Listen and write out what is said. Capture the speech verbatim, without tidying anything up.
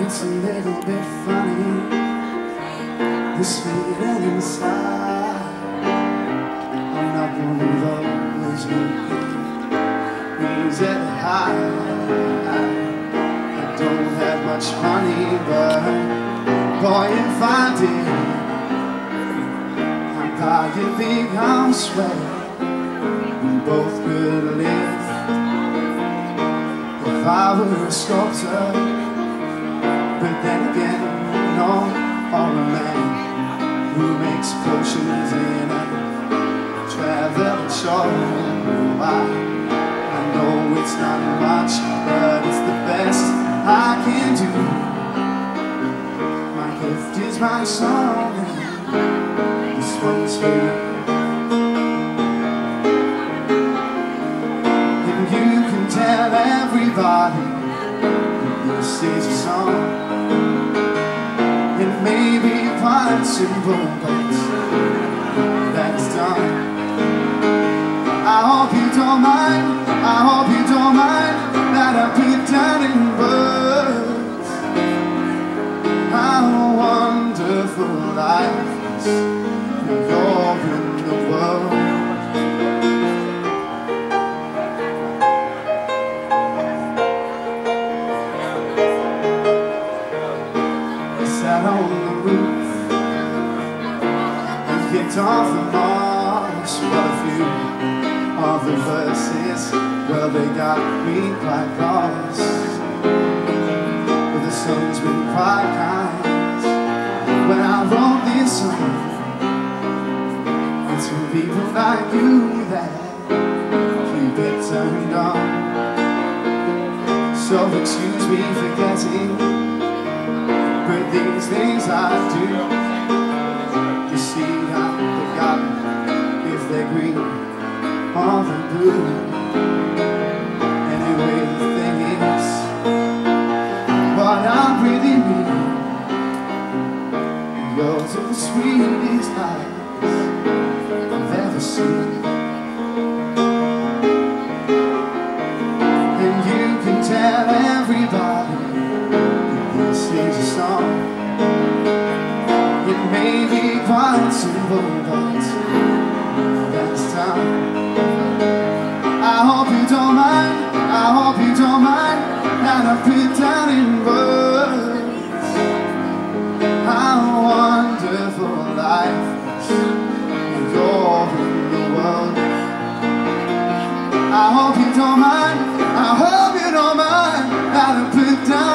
It's a little bit funny, this feeling inside. I'm not one of those who easy high. I don't have much money, but boy, if I did, I'd buy a big house where we both could live. If I were a sculptor, but then again, no, or a man who makes potions in a travel show. I, I know it's not much, but it's the best I can do. My gift is my song, and this one's for you. And you can tell everybody this is a song. It may be quite simple, but that's done. I hope you don't mind, I hope you don't mind that I put down in words how wonderful life is when you're in the world. Sat on the roof and kicked off the marsh. Well, a few of the verses, well, they got me quite lost. But the sun's been quite kind when I wrote this song. It's for people like you that keep it turned on. So excuse me for getting, but these things I do, you see, I've forgotten if they're green or they're blue. Anyway, the thing is, what I really mean, yours are the sweetest eyes I've ever seen. And you can tell everybody this is a song. It may be quite simple, but that's time. I hope you don't mind, I hope you don't mind that I put down in words how wonderful life is when you're in the world. I hope you don't mind, I hope you don't mind that I put down